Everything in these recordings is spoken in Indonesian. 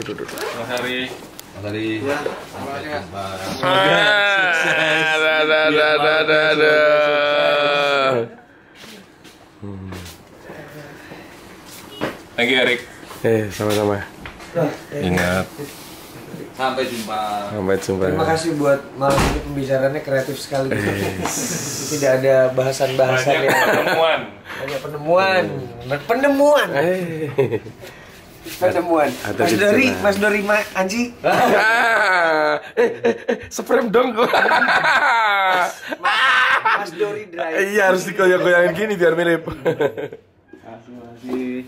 Mas Hari. Mas Hari. Ya, Thank you, Erik. Sama-sama. Ingat. Sampai jumpa. Sampai jumpa. Terima kasih buat malam ini, pembicaraannya kreatif sekali. Tidak ada bahasan-bahasan yang Penemuan. banyak penemuan. Mas Dori Anji. Sprem dong gua. Mas Dori Drive. Iya, harus digoyang-goyangin gini biar mirip. Masih.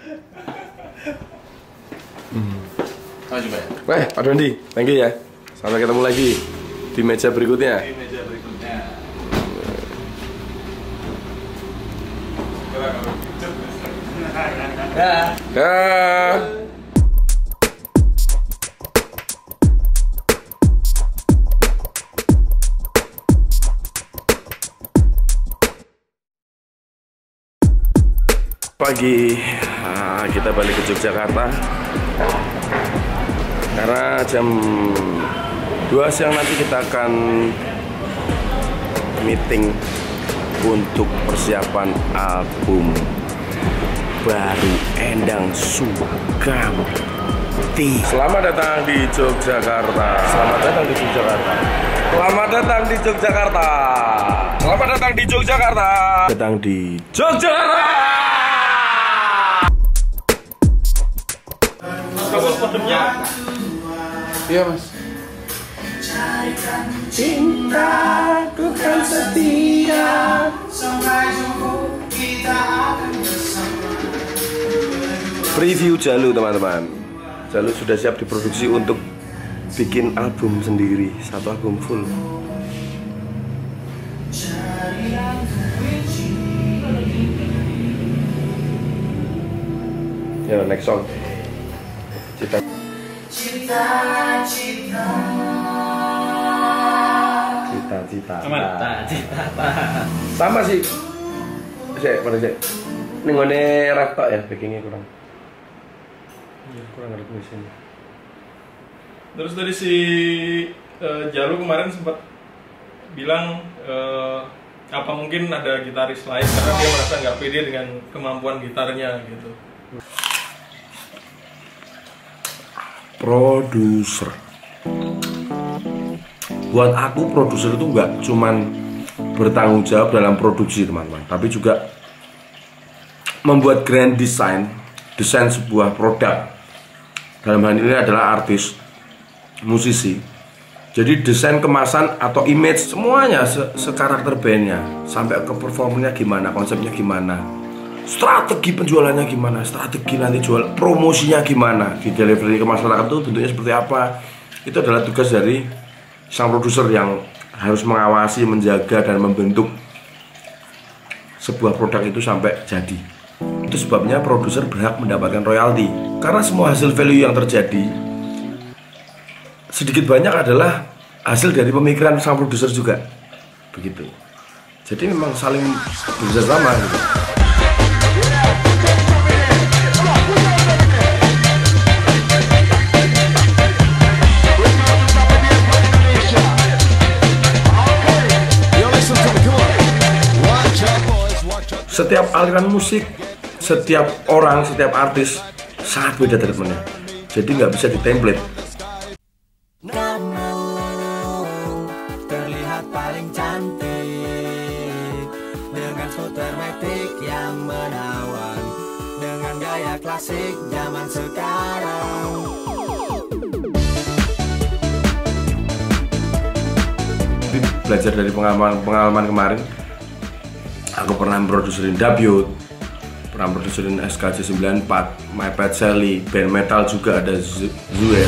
Oh, coba ya. Weh, Pak Dondi, thank you ya. Sampai ketemu lagi di meja berikutnya. Di meja berikutnya. Dah. Pagi, kita balik ke Yogyakarta karena jam 2 siang nanti kita akan meeting untuk persiapan album baru Endang Sukamti. Selamat datang di Yogyakarta. Selamat datang di Yogyakarta. Selamat datang di Yogyakarta. Selamat datang di Yogyakarta. Datang di Yogyakarta. Bagus kodemnya. Iya, Mas. Cinta ku kan setia sampai subuh kita akan bersama. Preview Jalu, teman-teman. Jalu sudah siap diproduksi untuk bikin album sendiri, satu album full. Ya, next song. Cita. Sama sih. Pada sih. Ini ngone rap tok ya, backingnya kurang ritmisnya. Terus dari si Jalu kemarin sempat bilang apa mungkin ada gitaris lain karena dia merasa nggak pede dengan kemampuan gitarnya gitu. Produser. Buat aku produser itu nggak cuman bertanggung jawab dalam produksi, teman-teman, tapi juga membuat grand design sebuah produk. Dalam hal ini adalah artis, musisi. Jadi desain kemasan atau image semuanya sekarakter bandnya, sampai ke performanya gimana, konsepnya gimana, strategi penjualannya gimana, strategi nanti jual promosinya gimana, di delivery ke masyarakat itu bentuknya seperti apa. Itu adalah tugas dari sang produser yang harus mengawasi, menjaga, dan membentuk sebuah produk itu sampai jadi. Itu sebabnya produser berhak mendapatkan royalti, karena semua hasil value yang terjadi sedikit banyak adalah hasil dari pemikiran sang produser juga. Begitu. Jadi memang saling bekerjasama gitu. Setiap aliran musik, setiap orang, setiap artis sangat beda dari temennya. Jadi nggak bisa ditemplate. Kamu terlihat paling cantik dengan skuter metik yang menawan, dengan gaya klasik zaman sekarang. Belajar dari pengalaman kemarin. Aku pernah memproduserin Dabyut, pernah memproduserin SKJ 94, My Pet Sally, band metal juga ada Zues.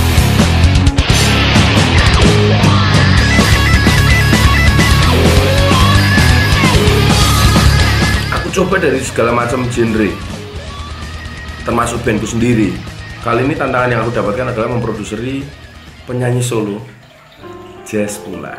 Aku coba dari segala macam genre, termasuk bandku sendiri. Kali ini tantangan yang aku dapatkan adalah memproduseri penyanyi solo jazz pula.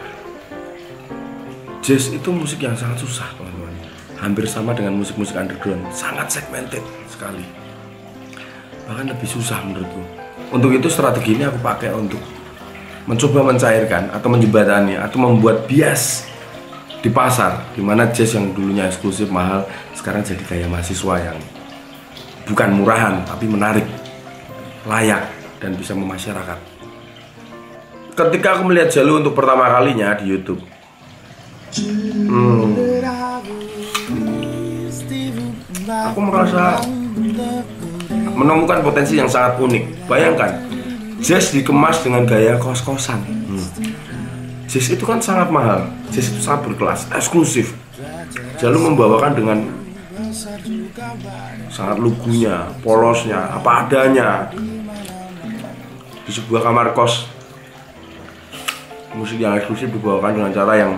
Jazz itu musik yang sangat susah, teman-teman. Hampir sama dengan musik-musik underground, sangat segmented sekali. Bahkan lebih susah menurutku. Untuk itu strategi ini aku pakai untuk mencoba mencairkan atau menjembatani atau membuat bias di pasar, dimana jazz yang dulunya eksklusif mahal sekarang jadi kayak mahasiswa yang bukan murahan tapi menarik, layak dan bisa memasyarakat. Ketika aku melihat Jalu untuk pertama kalinya di YouTube, aku merasa menemukan potensi yang sangat unik. Bayangkan, jazz dikemas dengan gaya kos-kosan. Jazz itu kan sangat mahal, jazz itu sangat berkelas, eksklusif. Jalu membawakan dengan sangat lugunya, polosnya, apa adanya di sebuah kamar kos. Musik yang eksklusif dibawakan dengan cara yang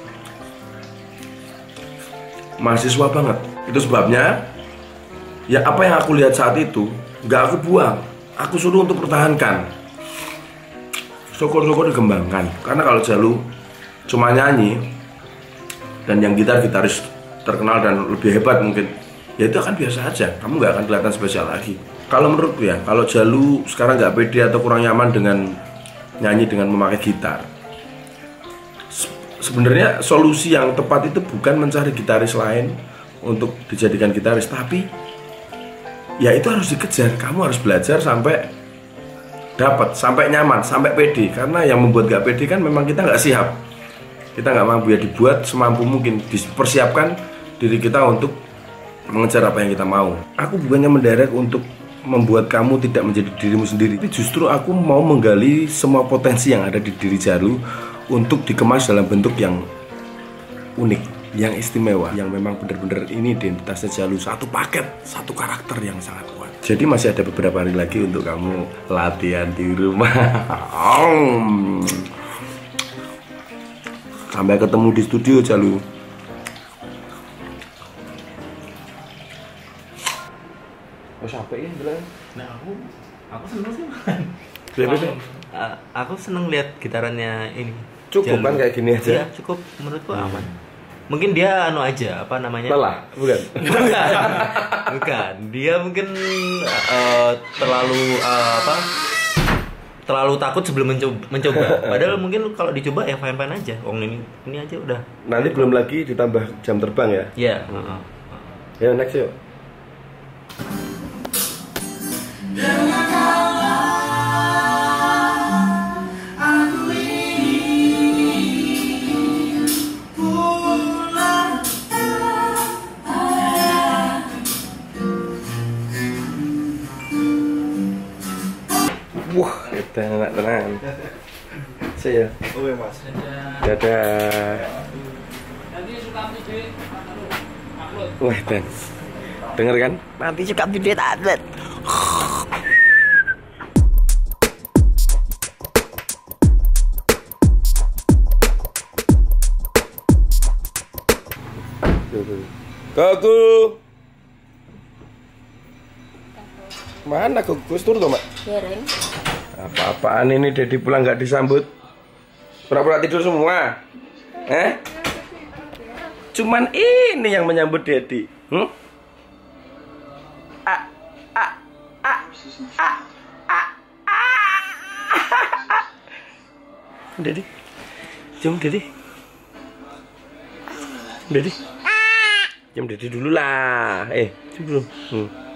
mahasiswa banget. Itu sebabnya ya apa yang aku lihat saat itu nggak aku buang, aku suruh untuk pertahankan. Syukur-syukur dikembangkan. Karena kalau Jalu cuma nyanyi dan yang gitaris terkenal dan lebih hebat mungkin, ya itu akan biasa aja. Kamu nggak akan kelihatan spesial lagi. Kalau menurutku ya, kalau Jalu sekarang nggak pede atau kurang nyaman dengan nyanyi dengan memakai gitar, sebenarnya solusi yang tepat itu bukan mencari gitaris lain untuk dijadikan gitaris, tapi ya itu harus dikejar. Kamu harus belajar sampai dapat, sampai nyaman, sampai pede. Karena yang membuat gak pede kan memang kita nggak siap. Kita nggak mampu, ya dibuat semampu mungkin, dipersiapkan diri kita untuk mengejar apa yang kita mau. Aku bukannya menderek untuk membuat kamu tidak menjadi dirimu sendiri, tapi justru aku mau menggali semua potensi yang ada di diri Jalu untuk dikemas dalam bentuk yang unik, yang istimewa, yang memang benar-benar ini identitasnya Jalu, satu paket, satu karakter yang sangat kuat. Jadi masih ada beberapa hari lagi untuk kamu latihan di rumah. Sampai ketemu di studio Jalu. Oh sampai ya bilang. Nah aku seneng sih man. Aku seneng lihat gitarannya ini. Cukup kan kayak gini aja? Iya cukup, menurutku aman. Mungkin dia aja, apa namanya? Lelah, bukan? Bukan, dia mungkin terlalu takut sebelum mencoba. Padahal mungkin kalau dicoba ya fine-fine aja. Ini aja udah. Nanti belum lagi ditambah jam terbang ya? Iya. Ya next yuk. Wah, kita enak tenang. Saya. Oke mas. Dadah. Wah, Dan. Denger kan? Nanti suka video tablet. Kaku. Mana Gus tur toh, Mak? Bareng. Apa-apaan ini Dedi pulang nggak disambut? Pura-pura tidur semua. Cuman ini yang menyambut Dedi. Dedi. Cium Dedi. Dedi. Cium Dedi dulu lah. Cium dulu.